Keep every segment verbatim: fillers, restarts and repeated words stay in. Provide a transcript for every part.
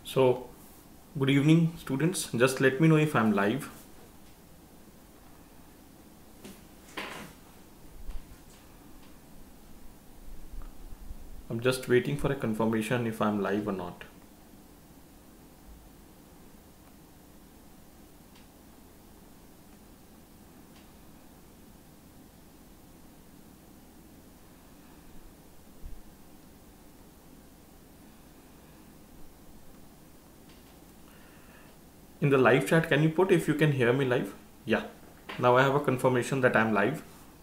So, good evening, students. Just let me know if I'm live. I'm just waiting for a confirmation if I'm live or not. In the live chat, can you put if you can hear me live? Yeah. Now I have a confirmation that I'm live.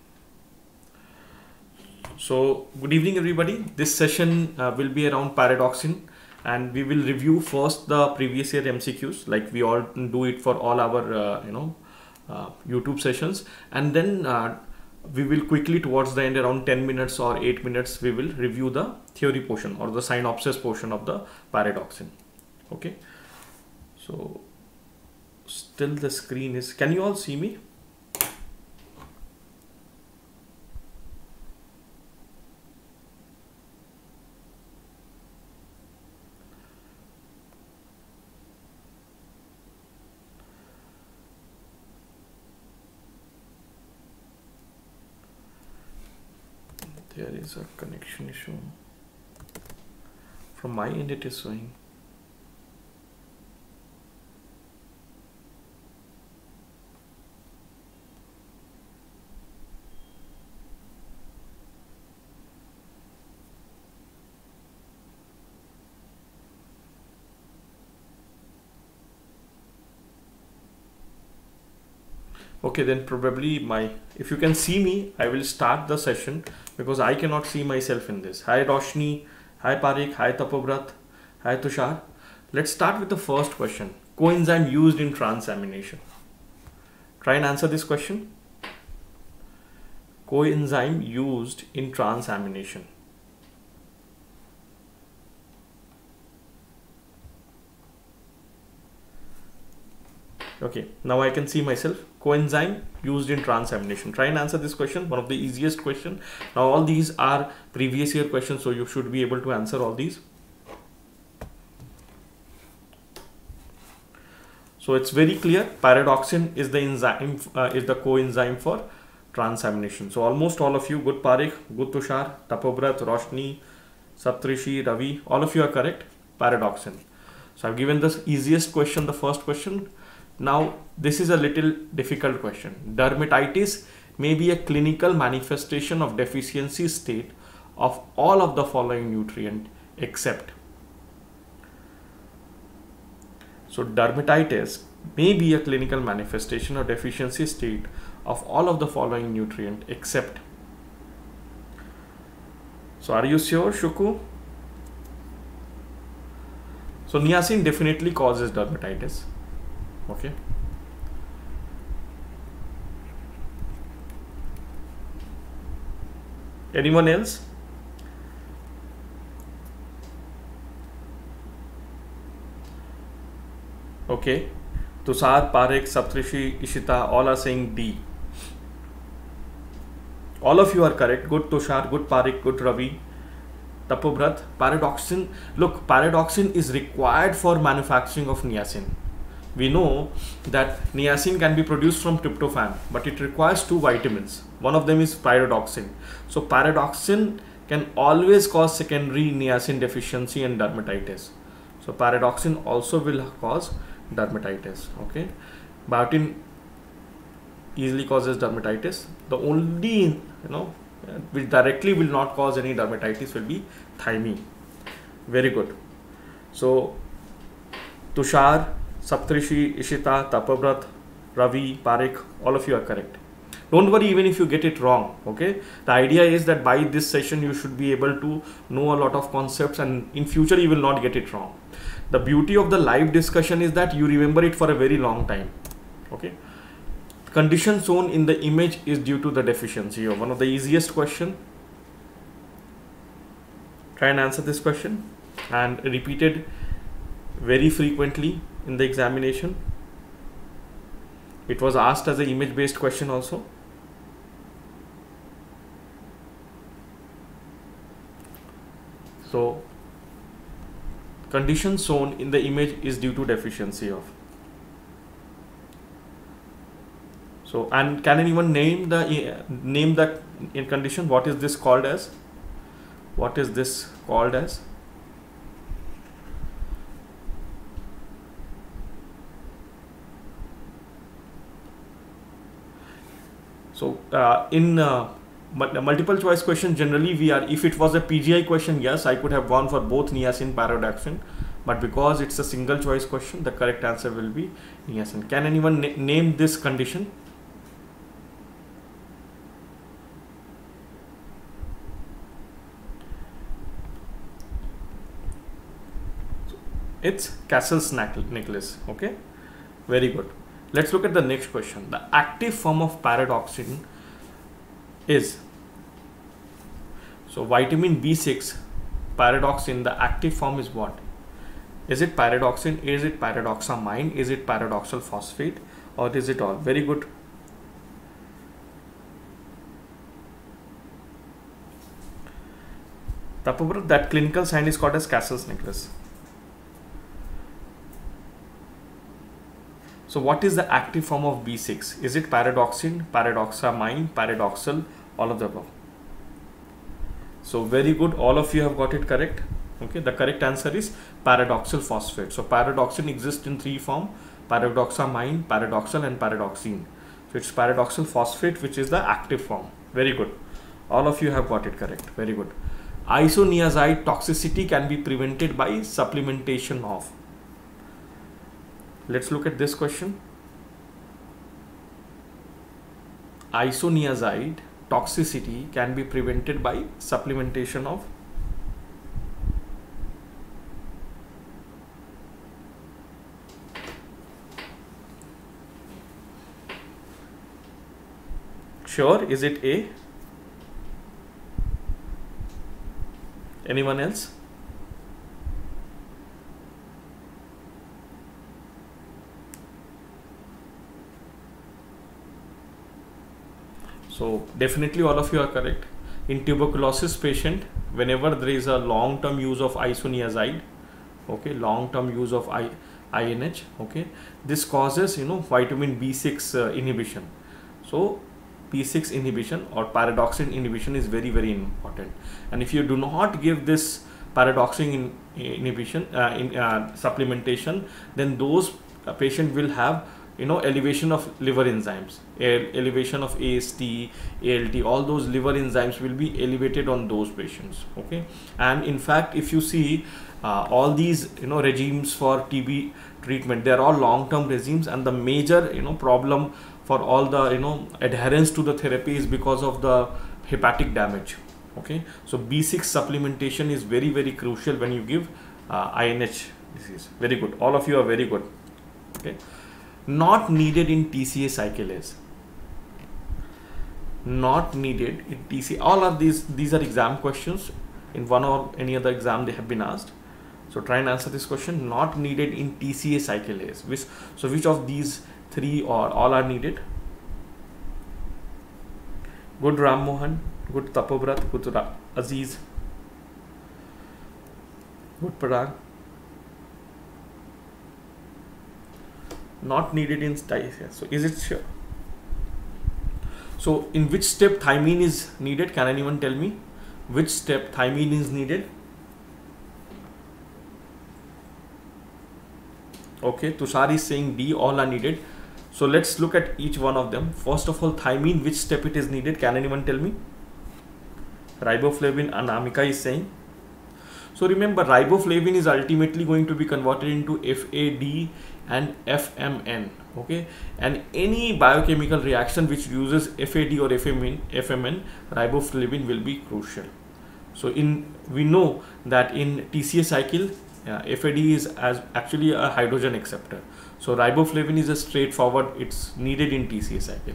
So, good evening, everybody. This session uh, will be around paradoxing, and we will review first the previous year M C Qs, like we all do it for all our uh, you know uh, YouTube sessions, and then uh, we will quickly towards the end, around ten minutes or eight minutes, we will review the theory portion or the synopsis portion of the paradoxing. Okay. So, still the screen is. Can you all see me? There is a connection issue. From my end, it is showing. Okay, then probably my, if you can see me, I will start the session because I cannot see myself in this. Hi Roshni, hi Parik, hi Tapobrat, hi Tushar. Let's start with the first question. Coenzyme used in transamination. Try and answer this question. Coenzyme used in transamination. Okay, now I can see myself. Coenzyme used in transamination. Try and answer this question, one of the easiest question. Now all these are previous year questions, so you should be able to answer all these. So it's very clear, paradoxin is the enzyme, uh, is the coenzyme for transamination. So almost all of you, good Parik, good Tushar, Tapobrat, Roshni, Saptrishi, Ravi, all of you are correct, paradoxin. So I've given the easiest question, the first question. Now, this is a little difficult question. Dermatitis may be a clinical manifestation of deficiency state of all of the following nutrient except. So, dermatitis may be a clinical manifestation of deficiency state of all of the following nutrient except. So, are you sure, Shuku? So, niacin definitely causes dermatitis. Okay. Anyone else? Okay. Tushar, Parik, Saptrishi, Ishita, all are saying D. All of you are correct. Good Tushar, good Parik, good Ravi. Tapobrat, paradoxin. Look, paradoxin is required for manufacturing of niacin. We know that niacin can be produced from tryptophan, but it requires two vitamins. One of them is pyridoxine. So pyridoxine can always cause secondary niacin deficiency and dermatitis. So pyridoxine also will cause dermatitis. Okay, biotin easily causes dermatitis. The only, you know, which directly will not cause any dermatitis will be thymine. Very good. So Tushar, Saptrishi, Ishita, Tapobrat, Ravi, Parik, all of you are correct. Don't worry even if you get it wrong, okay? The idea is that by this session you should be able to know a lot of concepts and in future you will not get it wrong. The beauty of the live discussion is that you remember it for a very long time, okay? Condition shown in the image is due to the deficiency of one of the easiest question. Try and answer this question and repeated very frequently in the examination. It was asked as an image based question also. So condition shown in the image is due to deficiency of. So, and can anyone name the uh, name the in condition? What is this called as? What is this called as? So uh, in uh, multiple choice question, generally we are, if it was a P G I question, yes, I could have gone for both niacin, pyridoxine, but because it's a single choice question, the correct answer will be niacin. Can anyone na name this condition? It's Castle's necklace. Okay, very good. Let's look at the next question. The active form of pyridoxine is, so vitamin B six, pyridoxine, the active form is what? Is it pyridoxine? Is it pyridoxamine? Is it pyridoxal phosphate? Or is it all? Very good. Tapubrat, that clinical sign is called as Castle's necklace. So what is the active form of B six? Is it pyridoxine, pyridoxamine, pyridoxal, all of the above? So very good, all of you have got it correct. Okay, the correct answer is pyridoxal phosphate. So pyridoxine exists in three forms: pyridoxamine, pyridoxal, and pyridoxine. So it's pyridoxal phosphate which is the active form. Very good, all of you have got it correct. Very good. Isoniazide toxicity can be prevented by supplementation of. Let's look at this question. Isoniazide toxicity can be prevented by supplementation of. Sure, is it A? Anyone else? So definitely all of you are correct. In tuberculosis patient, whenever there is a long-term use of isoniazide, okay, long-term use of I, INH, okay, this causes, you know, vitamin B six uh, inhibition. So B six inhibition or pyridoxine inhibition is very very important. And if you do not give this pyridoxine in, inhibition uh, in uh, supplementation, then those uh, patient will have, you know, elevation of liver enzymes, elevation of A S T, A L T, all those liver enzymes will be elevated on those patients. Okay, and in fact, if you see uh, all these, you know, regimes for T B treatment, they are all long-term regimes, and the major, you know, problem for all the, you know, adherence to the therapy is because of the hepatic damage. Okay, so B six supplementation is very very crucial when you give uh, I N H disease. Very good, all of you are very good. Okay. Not needed in T C A cyclase. Not needed in T C A. All of these, these are exam questions. In one or any other exam they have been asked. So try and answer this question. Not needed in T C A cyclase. Which, so which of these three or all are needed? Good Ram Mohan. Good Tapobrat. Good Ra Aziz. Good Parag. Not needed in T-C-A. So is it sure? So in which step thymine is needed? Can anyone tell me which step thymine is needed? Okay, Tushar is saying D, all are needed. So let's look at each one of them. First of all, thymine, which step it is needed? Can anyone tell me? Riboflavin, Anamika is saying. So remember, riboflavin is ultimately going to be converted into F A D and F M N. Okay, and any biochemical reaction which uses F A D or F M N, F M N, riboflavin will be crucial. So in, we know that in T C A cycle, uh, F A D is as actually a hydrogen acceptor. So riboflavin is a straightforward, it's needed in T C A cycle.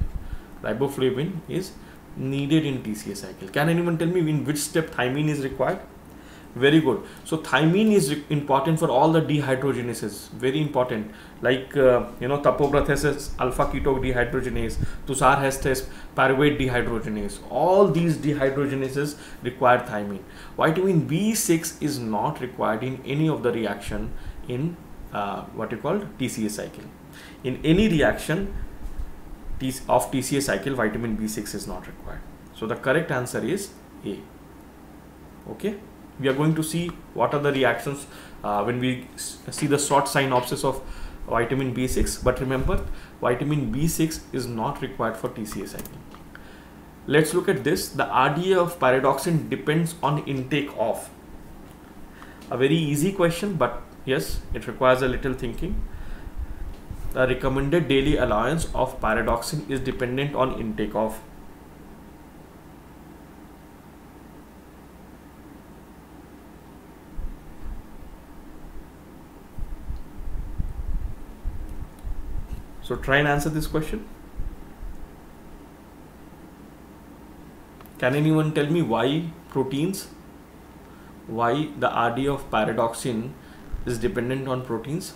Riboflavin is needed in T C A cycle. Can anyone tell me in which step thymine is required? Very good. So thymine is important for all the dehydrogenases. Very important. Like uh, you know, Tapobrat has this alpha keto dehydrogenase. Tusar has this pyruvate dehydrogenase. All these dehydrogenases require thymine. Vitamin B six is not required in any of the reaction in uh, what you call T C A cycle. In any reaction of T C A cycle, vitamin B six is not required. So the correct answer is A. Okay. We are going to see what are the reactions uh, when we see the short synopsis of vitamin B six. But remember, vitamin B six is not required for T C A cycle. Let's look at this. The R D A of pyridoxine depends on intake of. A very easy question, but yes, it requires a little thinking. The recommended daily allowance of pyridoxine is dependent on intake of. So try and answer this question. Can anyone tell me why proteins, why the R D A of pyridoxine is dependent on proteins?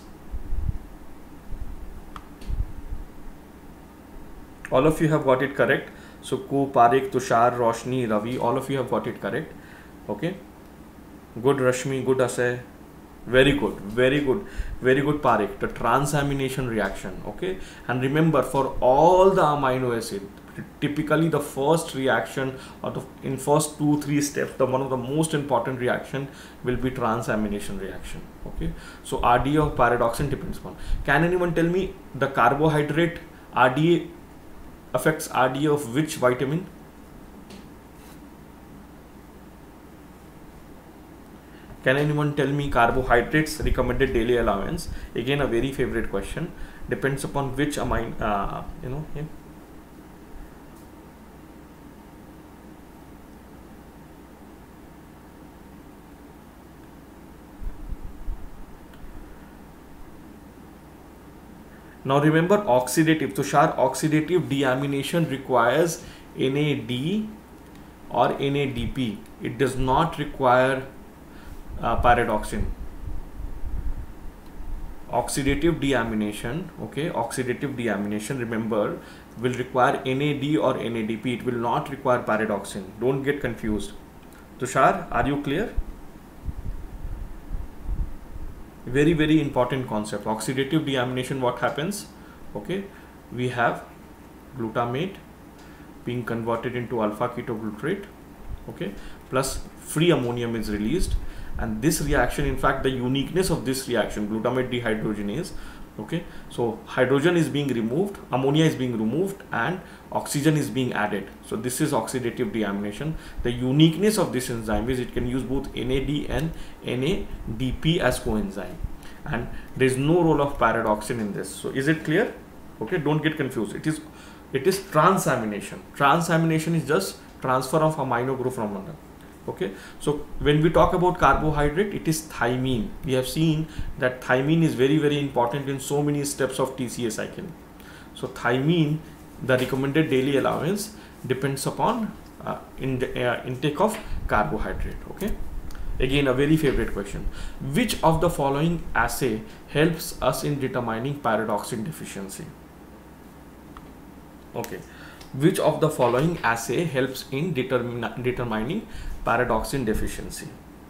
All of you have got it correct. So Ku, Parik, Tushar, Roshni, Ravi, all of you have got it correct. Okay. Good Rashmi, good Asay. Very good, very good, very good Parik. The transamination reaction. Okay. And remember, for all the amino acid, typically the first reaction out of in first two three steps, the one of the most important reaction will be transamination reaction. Okay. So R D A of pyridoxine depends upon. Can anyone tell me the carbohydrate R D A affects R D A of which vitamin? Can anyone tell me carbohydrates recommended daily allowance? Again, a very favorite question. Depends upon which amino, uh, you know. Yeah. Now remember oxidative, Tushar, oxidative deamination requires N A D or N A D P. It does not require uh, pyridoxine. Oxidative deamination, okay, oxidative deamination, remember, will require N A D or N A D P. It will not require pyridoxine. Don't get confused. Tushar, are you clear? Very very important concept. Oxidative deamination, what happens? Okay, we have glutamate being converted into alpha ketoglutarate, okay, plus free ammonium is released, and this reaction, in fact the uniqueness of this reaction, glutamate dehydrogenase, okay, so hydrogen is being removed, ammonia is being removed, and oxygen is being added. So this is oxidative deamination. The uniqueness of this enzyme is it can use both N A D and N A D P as coenzyme, and there is no role of pyridoxine in this. So is it clear? Okay, don't get confused. It is it is transamination. Transamination is just transfer of amino group from another. Okay, so when we talk about carbohydrate, it is thymine. We have seen that thymine is very very important in so many steps of T C A cycle. So thymine, the recommended daily allowance depends upon uh, in the, uh, intake of carbohydrate. Okay, again a very favorite question. Which of the following assay helps us in determining pyridoxine deficiency? Okay, which of the following assay helps in determin determining pyridoxine deficiency?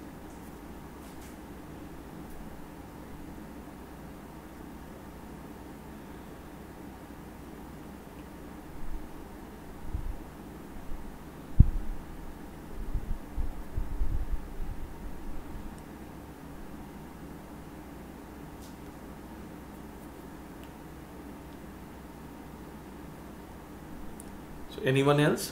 So anyone else?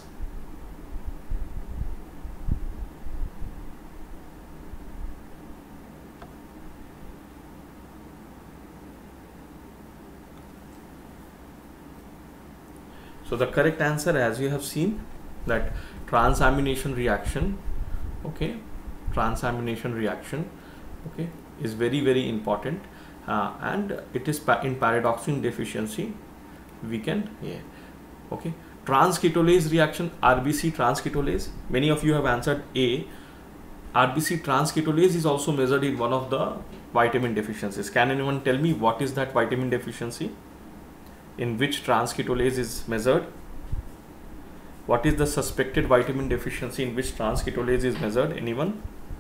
So the correct answer, as you have seen, that transamination reaction, okay, transamination reaction, okay, is very very important, uh, and it is in pyridoxine deficiency we can, yeah, okay. Transketolase reaction, R B C transketolase, many of you have answered A. R B C transketolase is also measured in one of the vitamin deficiencies. Can anyone tell me what is that vitamin deficiency? In which transketolase is measured? What is the suspected vitamin deficiency in which transketolase is measured? Anyone?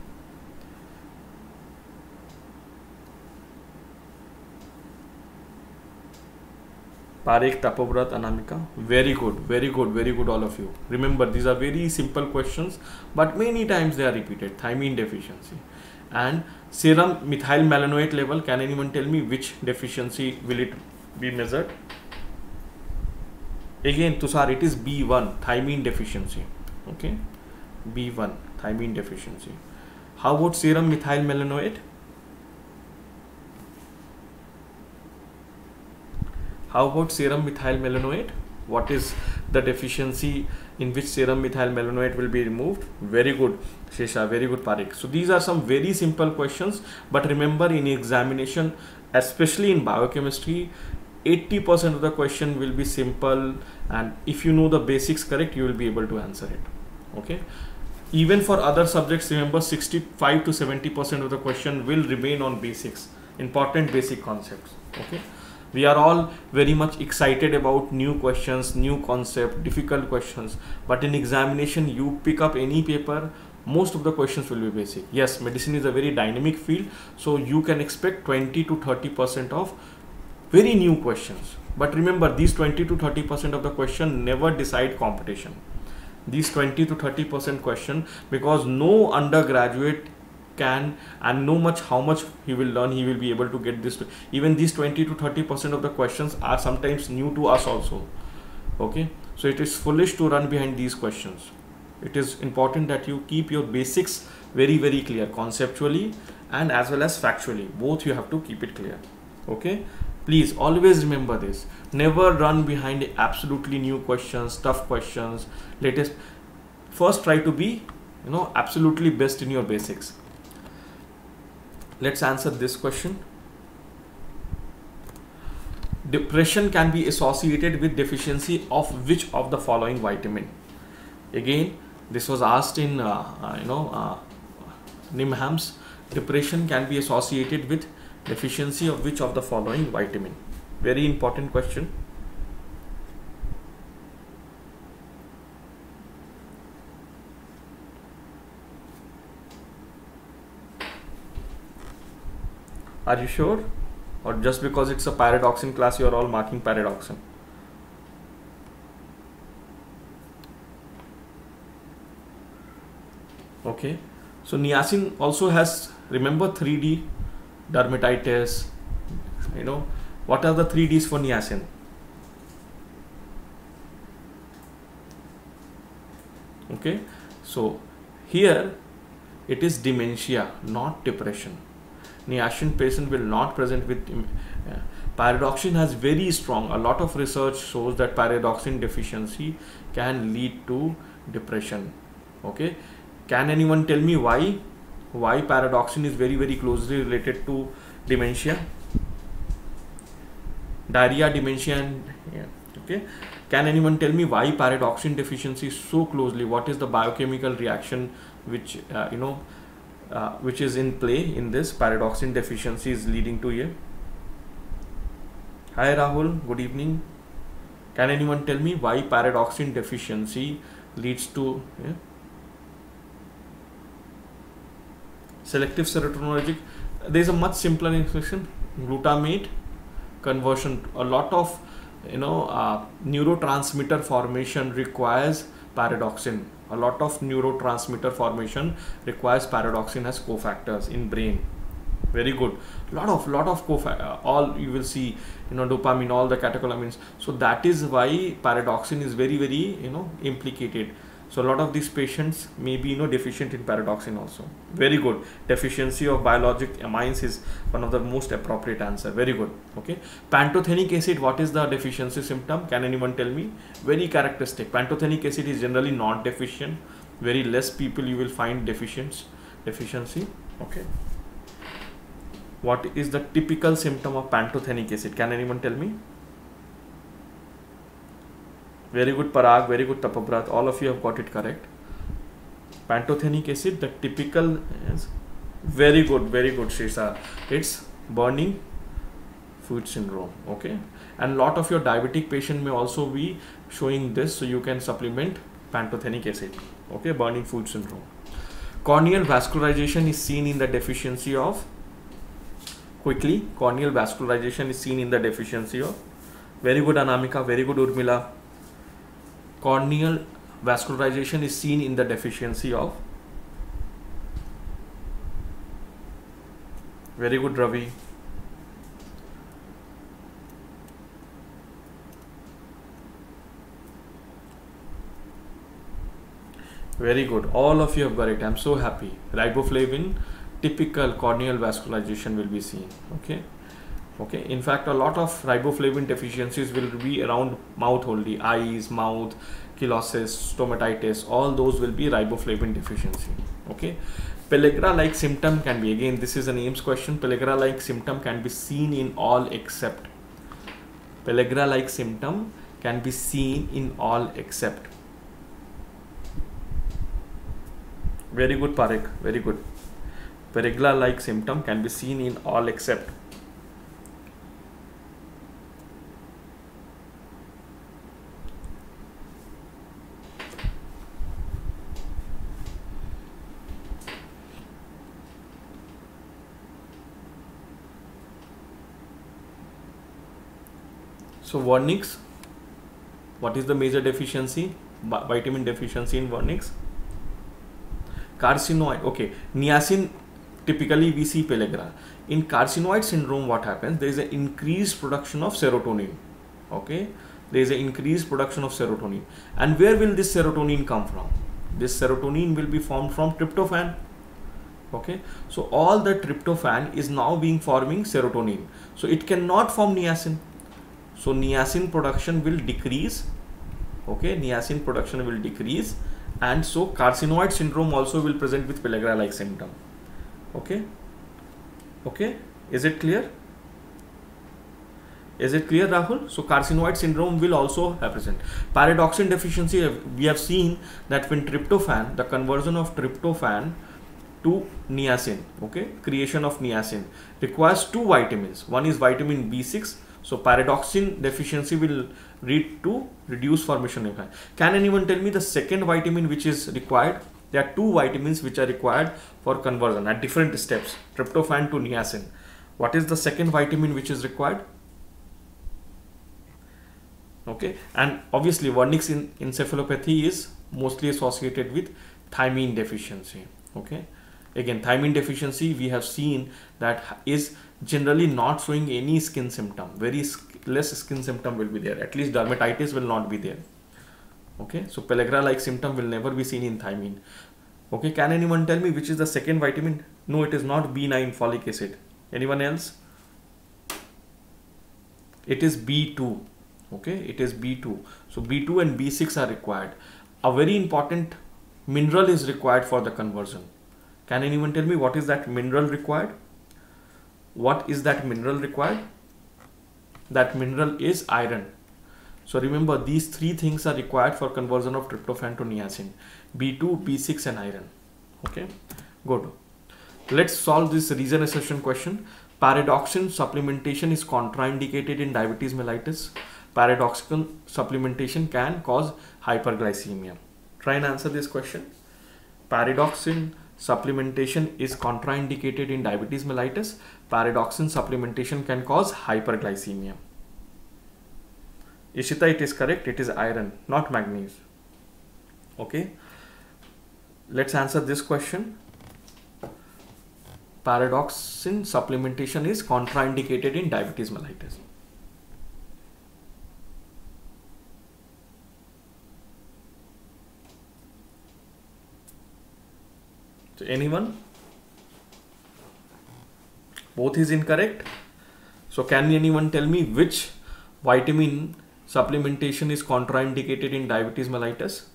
Parekh, Tapobrat, Anamika. Very good, very good, very good, all of you. Remember, these are very simple questions, but many times they are repeated. Thymine deficiency. And serum methyl malanoate level. Can anyone tell me which deficiency will it be measured? Again, Tushar, it is B one, thymine deficiency. Okay, B one, thymine deficiency. How about serum methyl malanoate? How about serum methyl malanoate? What is the deficiency in which serum methyl malanoate will be removed? Very good, Shesha, very good, Parekh. So these are some very simple questions, but remember, in examination, especially in biochemistry, eighty percent of the question will be simple, and if you know the basics correct, you will be able to answer it. Okay. Even for other subjects, remember, sixty-five to seventy percent of the question will remain on basics, important basic concepts. Okay. We are all very much excited about new questions, new concept, difficult questions, but in examination, you pick up any paper, most of the questions will be basic. Yes, medicine is a very dynamic field, so you can expect twenty to thirty percent of very new questions. But remember, these twenty to thirty percent of the question never decide competition. These twenty to thirty percent question, because no undergraduate can and know much how much he will learn, he will be able to get this. Even these twenty to thirty percent of the questions are sometimes new to us also. Okay, so it is foolish to run behind these questions. It is important that you keep your basics very very clear, conceptually and as well as factually. Both you have to keep it clear. Okay, please always remember this. Never run behind absolutely new questions, tough questions, latest. First try to be, you know, absolutely best in your basics. Let's answer this question. Depression can be associated with deficiency of which of the following vitamin? Again, this was asked in uh, uh, you know uh, NIMHAMS. Depression can be associated with deficiency of which of the following vitamin? Very important question. Are you sure? Or just because it's a pyridoxine class, you are all marking pyridoxine? Okay. So niacin also has, remember, three D, dermatitis, you know, what are the three Ds for niacin? Okay. So here it is dementia, not depression. Niacin patient will not present with uh, pyridoxine has very strong, a lot of research shows that pyridoxine deficiency can lead to depression. Okay, can anyone tell me why why pyridoxine is very very closely related to dementia, diarrhea, dementia, and yeah. Okay, can anyone tell me why pyridoxine deficiency is so closely? What is the biochemical reaction which uh, you know Uh, which is in play in this pyridoxine deficiency is leading to here? Hi Rahul, good evening. Can anyone tell me why pyridoxine deficiency leads to yeah? selective serotonergic? There is a much simpler expression, glutamate conversion. A lot of you know uh, neurotransmitter formation requires pyridoxine. A lot of neurotransmitter formation requires pyridoxine as cofactors in brain. Very good. Lot of lot of cofactors. Uh, all you will see, you know, dopamine, all the catecholamines. So that is why pyridoxine is very very you know implicated. So a lot of these patients may be you know deficient in pyridoxine also. Very good. Deficiency of biologic amines is one of the most appropriate answer. Very good. Okay. Pantothenic acid, what is the deficiency symptom? Can anyone tell me? Very characteristic. Pantothenic acid is generally not deficient. Very less people you will find deficient deficiency. Okay. What is the typical symptom of pantothenic acid? Can anyone tell me? Very good, Parag. Very good, Tapabrat. All of you have got it correct. Pantothenic acid, the typical is very good, very good, Shrisa. It's burning food syndrome. Okay, and lot of your diabetic patient may also be showing this, so you can supplement pantothenic acid. Okay, burning food syndrome. Corneal vascularization is seen in the deficiency of, quickly, corneal vascularization is seen in the deficiency of, very good Anamika, very good Urmila. Corneal vascularization is seen in the deficiency of, very good Ravi. Very good, all of you have got it. I'm so happy. Riboflavin, typical corneal vascularization will be seen. Okay, okay. In fact, a lot of riboflavin deficiencies will be around mouth only, eyes, mouth, cheilosis, stomatitis. All those will be riboflavin deficiency. Okay. Pellagra-like symptom can be, again, this is an A I I M S question. Pellagra-like symptom can be seen in all except. Pellagra-like symptom can be seen in all except. Very good, Parekh. Very good. Pellagra-like symptom can be seen in all except. So Vernix, what is the major deficiency? Vitamin deficiency in Vernix. Carcinoid, okay, niacin, typically we see pellagra. In carcinoid syndrome, what happens? There is an increased production of serotonin. Okay, there is an increased production of serotonin. And where will this serotonin come from? This serotonin will be formed from tryptophan. Okay, so all the tryptophan is now being forming serotonin. So it cannot form niacin. So niacin production will decrease. Okay, niacin production will decrease. And so carcinoid syndrome also will present with pellagra-like symptom. Okay, okay, is it clear? Is it clear, Rahul? So carcinoid syndrome will also have present. Pyridoxine deficiency, we have seen that when tryptophan, the conversion of tryptophan to niacin, okay, creation of niacin requires two vitamins. One is vitamin B six. So pyridoxine deficiency will lead to reduced formation of. Can anyone tell me the second vitamin which is required? There are two vitamins which are required for conversion at different steps, tryptophan to niacin. What is the second vitamin which is required? Okay, and obviously Vernix in encephalopathy is mostly associated with thiamine deficiency. Okay, again, thiamine deficiency we have seen that is generally not showing any skin symptom. Very less skin symptom will be there. At least dermatitis will not be there. Okay, so pellagra-like symptom will never be seen in thiamine. Okay, can anyone tell me which is the second vitamin? No, it is not B nine folic acid. Anyone else? It is B two. Okay, it is B two. So B two and B six are required. A very important mineral is required for the conversion. Can anyone tell me what is that mineral required? What is that mineral required? That mineral is iron. So remember, these three things are required for conversion of tryptophan to niacin: B two, B six and iron. Okay, good. Let's solve this reason assertion question. Pyridoxine supplementation is contraindicated in diabetes mellitus. Pyridoxine supplementation can cause hyperglycemia. Try and answer this question. Pyridoxine supplementation is contraindicated in diabetes mellitus. Pyridoxine supplementation can cause hyperglycemia. Ishita, it is correct. It is iron, not manganese. Okay. Let's answer this question. Pyridoxine supplementation is contraindicated in diabetes mellitus. So anyone? Both is incorrect. So can anyone tell me which vitamin supplementation is contraindicated in diabetes mellitus?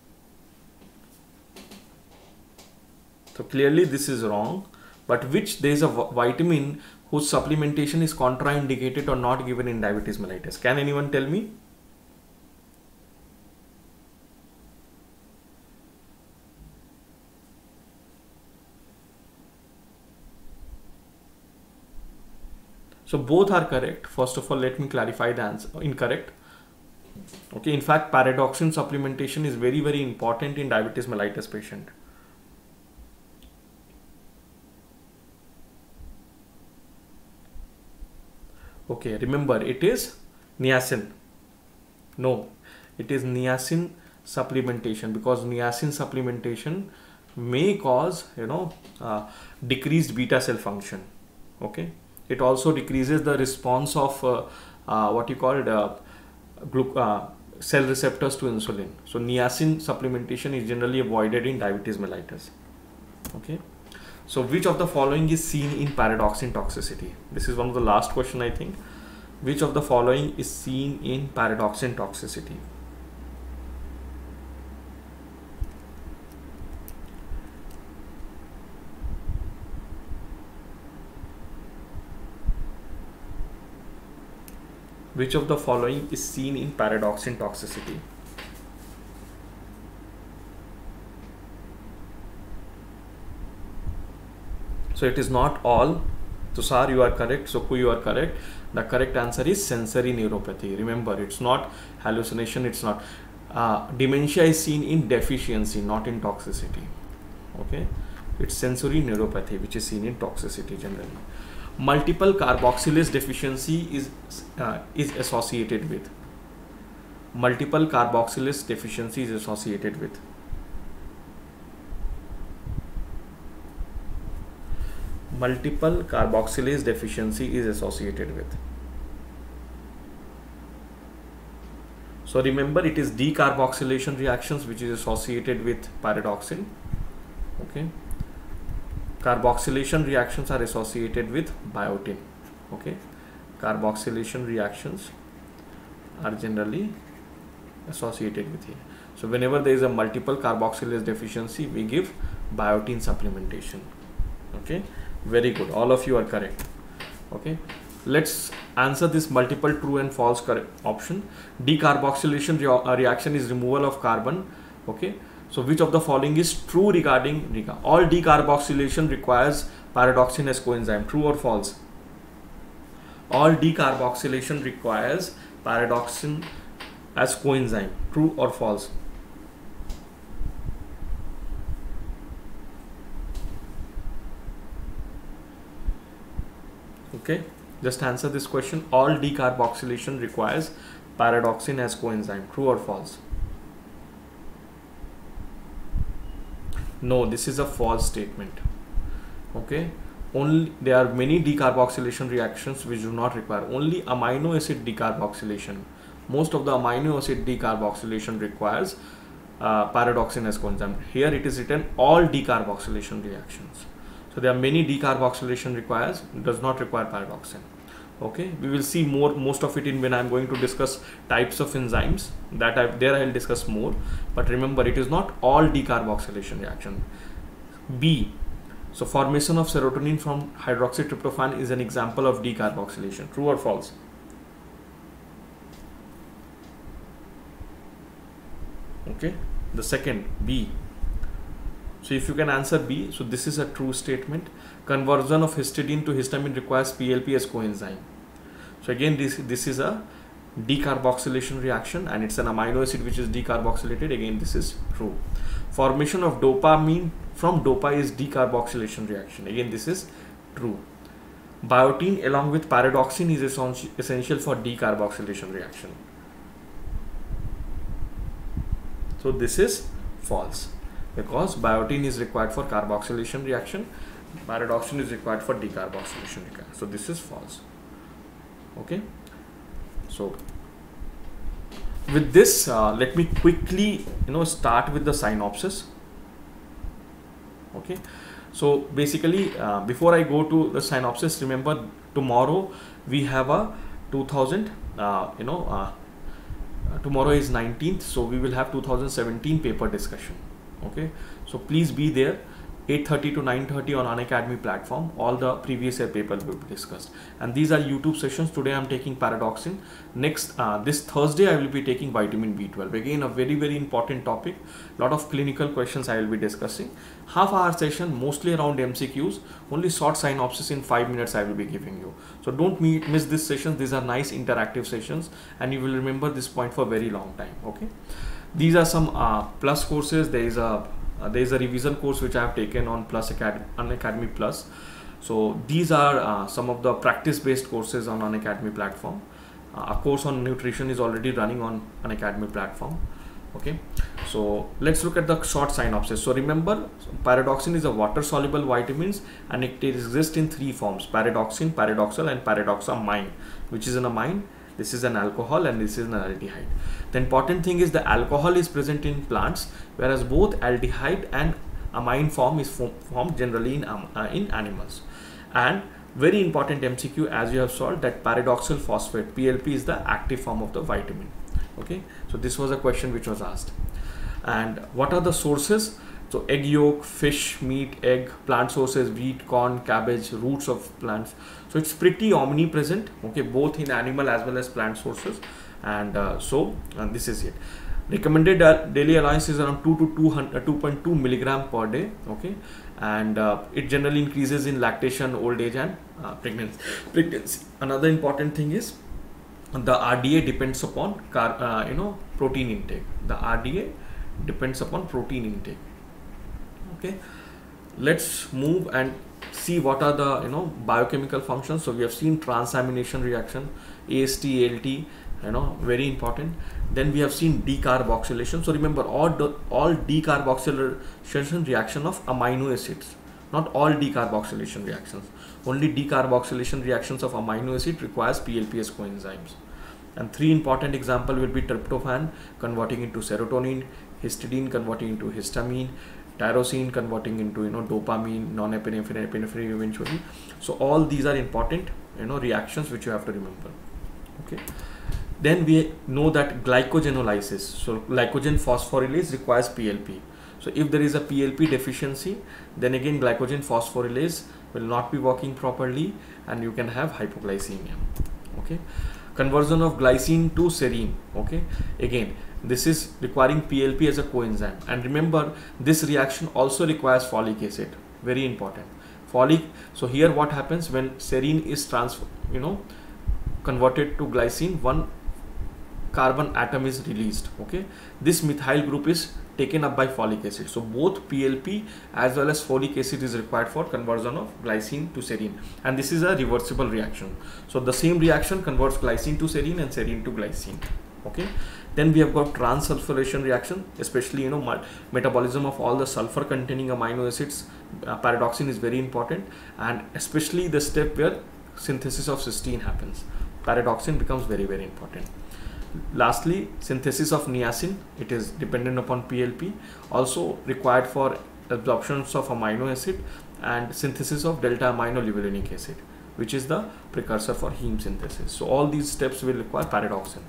So clearly this is wrong, but which there is a vitamin whose supplementation is contraindicated or not given in diabetes mellitus? Can anyone tell me? So both are correct. First of all, let me clarify the answer. Incorrect. Okay, in fact, pyridoxine supplementation is very, very important in diabetes mellitus patient. Okay, remember it is niacin. No, it is niacin supplementation, because niacin supplementation may cause, you know, uh, decreased beta cell function. Okay, it also decreases the response of uh, uh, what you called uh, gluc uh, cell receptors to insulin. So niacin supplementation is generally avoided in diabetes mellitus. Okay, so which of the following is seen in pyridoxine toxicity? This is one of the last question, I think. Which of the following is seen in pyridoxine toxicity? Which of the following is seen in pyridoxine toxicity? So it is not all. Tushar, you are correct. Suku, you are correct. The correct answer is sensory neuropathy. Remember, it's not hallucination. It's not. Uh, dementia is seen in deficiency, not in toxicity. Okay, it's sensory neuropathy which is seen in toxicity generally. Multiple carboxylase deficiency is uh, is associated with. Multiple carboxylase deficiency is associated with. Multiple carboxylase deficiency is associated with. So remember, it is decarboxylation reactions which is associated with pyridoxine. Okay. Carboxylation reactions are associated with biotin. Okay, carboxylation reactions are generally associated with here. So whenever there is a multiple carboxylase deficiency, we give biotin supplementation. Okay, very good, all of you are correct. Okay, let's answer this multiple true and false correct option. Decarboxylation re reaction is removal of carbon. Okay, so which of the following is true regarding all decarboxylation requires pyridoxine as coenzyme? True or false? All decarboxylation requires pyridoxine as coenzyme. True or false? Okay, just answer this question. All decarboxylation requires pyridoxine as coenzyme. True or false? No, this is a false statement. Okay, only there are many decarboxylation reactions which do not require only amino acid decarboxylation. Most of the amino acid decarboxylation requires uh, pyridoxine as coenzyme. Here it is written all decarboxylation reactions. So there are many decarboxylation requires, does not require pyridoxine. Okay, we will see more most of it in when I am going to discuss types of enzymes that I there I will discuss more. But remember, it is not all decarboxylation reaction. B, so formation of serotonin from hydroxytryptophan is an example of decarboxylation. True or false? Okay, the second, B. So if you can answer B, so this is a true statement. Conversion of histidine to histamine requires P L P as coenzyme. So again, this this is a decarboxylation reaction and it's an amino acid which is decarboxylated. Again, this is true. Formation of dopamine from dopa is decarboxylation reaction. Again, this is true. Biotin along with pyridoxine is essential for decarboxylation reaction. So this is false, because biotin is required for carboxylation reaction, pyridoxine is required for decarboxylation reaction. So this is false. Okay, so with this uh, let me quickly you know start with the synopsis. Okay, so basically uh, before I go to the synopsis, remember tomorrow we have a two thousand uh, you know uh, tomorrow is nineteenth, so we will have two thousand seventeen paper discussion. Okay, so please be there. eight thirty to nine thirty on Unacademy platform. All the previous year papers will be discussed, and these are YouTube sessions. Today I'm taking paradoxin. Next uh, this Thursday I will be taking vitamin B twelve. Again, a very very important topic. Lot of clinical questions I will be discussing. Half hour session, mostly around M C Qs. Only short synopsis in five minutes I will be giving you. So don't meet, miss these sessions. These are nice interactive sessions, and you will remember this point for a very long time. Okay. These are some uh, plus courses. There is a uh, there is a revision course which I have taken on Plus Academy, Unacademy Plus. So these are uh, some of the practice-based courses on Unacademy platform. Uh, a course on nutrition is already running on Unacademy platform. Okay, so let's look at the short synopsis. So remember, paradoxin is a water-soluble vitamins, and it exists in three forms: paradoxin, paradoxal, and paradoxamine. Which is in a amine? This is an alcohol, and this is an aldehyde. The important thing is the alcohol is present in plants, whereas both aldehyde and amine form is formed generally in, um, uh, in animals. And very important M C Q, as you have solved, that paradoxal phosphate, P L P, is the active form of the vitamin. Okay, so this was a question which was asked. And what are the sources? So egg yolk, fish, meat, egg, plant sources, wheat, corn, cabbage, roots of plants. So it's pretty omnipresent, okay, both in animal as well as plant sources. And uh, so and this is it. Recommended uh, daily allowance is around two to two point two milligram per day. Okay, and uh, it generally increases in lactation, old age, and uh, pregnancy. Pregnancy. Another important thing is the R D A depends upon car, uh, you know protein intake. The R D A depends upon protein intake. Okay, let's move and see what are the you know biochemical functions. So we have seen transamination reaction, A S T, A L T, you know very important. Then we have seen decarboxylation. So remember, all the, all decarboxylation reaction of amino acids, not all decarboxylation reactions. Only decarboxylation reactions of amino acid requires P L P S coenzymes. And three important example will be tryptophan converting into serotonin, histidine converting into histamine, tyrosine converting into you know dopamine, non-epinephrine, epinephrine eventually. So all these are important you know reactions which you have to remember. Okay. Then we know that glycogenolysis, so glycogen phosphorylase requires P L P. So if there is a P L P deficiency, then again glycogen phosphorylase will not be working properly, and you can have hypoglycemia. Okay. Conversion of glycine to serine. Okay. Again, this is requiring P L P as a coenzyme, and remember this reaction also requires folic acid. Very important. Folic. So here what happens when serine is trans, you know, converted to glycine, one carbon atom is released. Okay, this methyl group is taken up by folic acid. So both P L P as well as folic acid is required for conversion of glycine to serine, and this is a reversible reaction. So the same reaction converts glycine to serine and serine to glycine. Okay, then we have got transsulfuration reaction, especially you know metabolism of all the sulfur containing amino acids. Uh, paradoxin is very important, and especially the step where synthesis of cysteine happens. Paradoxin becomes very very important. Lastly, synthesis of niacin, it is dependent upon P L P, also required for absorptions of amino acid, and synthesis of delta amino libulinic acid, which is the precursor for heme synthesis. So all these steps will require paradoxin.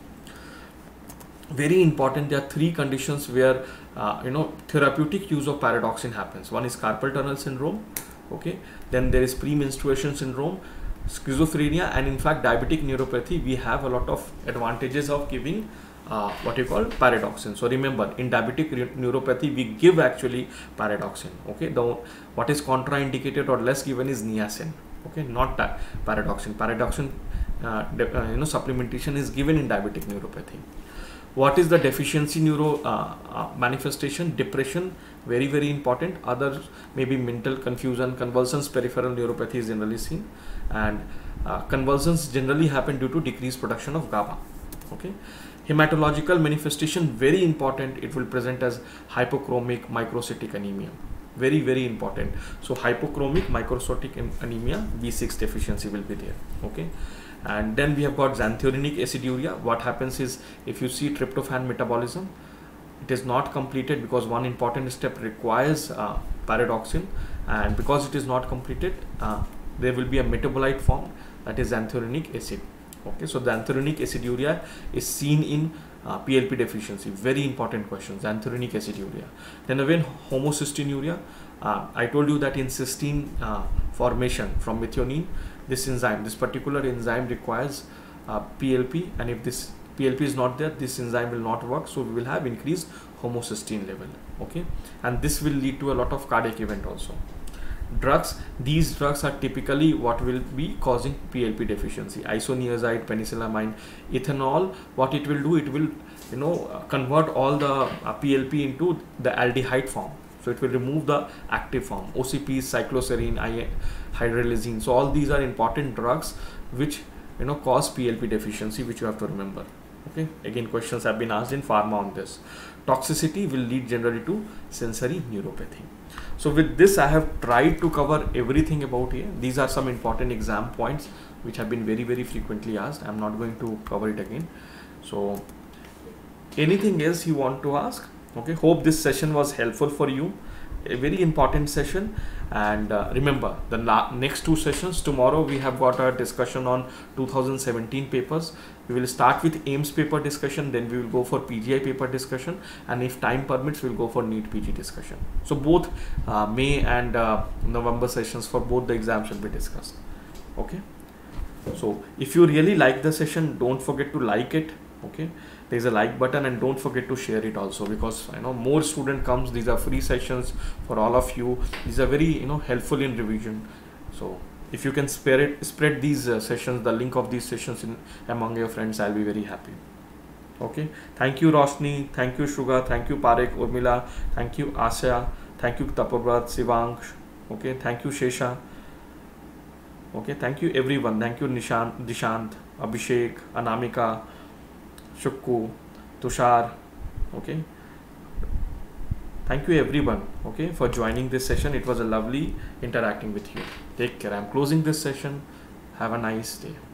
Very important, there are three conditions where uh, you know therapeutic use of paradoxin happens. One is carpal tunnel syndrome, okay, then there is premenstruation syndrome, schizophrenia, and in fact diabetic neuropathy. We have a lot of advantages of giving uh, what you call paradoxin. So remember, in diabetic neuropathy we give actually paradoxin. Okay, the what is contraindicated or less given is niacin. Okay, not that paradoxin. Paradoxin uh, uh, you know supplementation is given in diabetic neuropathy. What is the deficiency neuro uh, uh, manifestation? Depression, very very important. Others maybe mental confusion, convulsions, peripheral neuropathy is generally seen, and uh, convulsions generally happen due to decreased production of GABA. Okay, hematological manifestation, very important. It will present as hypochromic microcytic anemia. Very very important. So hypochromic microcytic anemia, B six deficiency will be there. Okay. And then we have got xanthorrhinic aciduria. What happens is, if you see tryptophan metabolism, it is not completed because one important step requires uh, paradoxin, and because it is not completed, uh, there will be a metabolite formed, that is xanthorrhinic acid. Okay, so the xanthorrhinic aciduria is seen in uh, P L P deficiency. Very important question, xanthorrhinic aciduria. Then again homocystinuria, Uh, I told you that in cysteine uh, formation from methionine, this enzyme, this particular enzyme requires uh, P L P, and if this P L P is not there, this enzyme will not work, so we will have increased homocysteine level. Okay, and this will lead to a lot of cardiac event also. Drugs, these drugs are typically what will be causing P L P deficiency. Isoniazid, penicillamine, ethanol, what it will do, it will, you know, uh, convert all the uh, P L P into the aldehyde form. So it will remove the active form. O C Ps, cycloserine, hydralazine. So all these are important drugs which, you know, cause P L P deficiency, which you have to remember. Okay. Again, questions have been asked in pharma on this. Toxicity will lead generally to sensory neuropathy. So with this, I have tried to cover everything about here. These are some important exam points which have been very, very frequently asked. I'm not going to cover it again. So anything else you want to ask? Okay, hope this session was helpful for you. A very important session. And uh, remember, the next two sessions, tomorrow we have got a discussion on two thousand seventeen papers. We will start with A I I M S paper discussion, then we will go for P G I paper discussion, and if time permits, we'll go for NEET P G discussion. So both uh, May and uh, November sessions for both the exams will be discussed. Okay. So if you really like the session, don't forget to like it. Okay, there's a like button, and don't forget to share it also, because I know more student comes. These are free sessions for all of you. These are very, you know, helpful in revision. So if you can spare it, spread these uh, sessions, the link of these sessions in among your friends, I'll be very happy. Okay, thank you Roshni, thank you Shuga, thank you Parekh, Urmila, thank you Asya, thank you Tapobrat, Sivank. Okay, thank you Shesha. Okay, thank you everyone. Thank you Nishant, Dishant, Abhishek, Anamika, Shukku, Tushar. Okay, thank you everyone, okay, for joining this session. It was a lovely interacting with you. Take care. I'm closing this session. Have a nice day.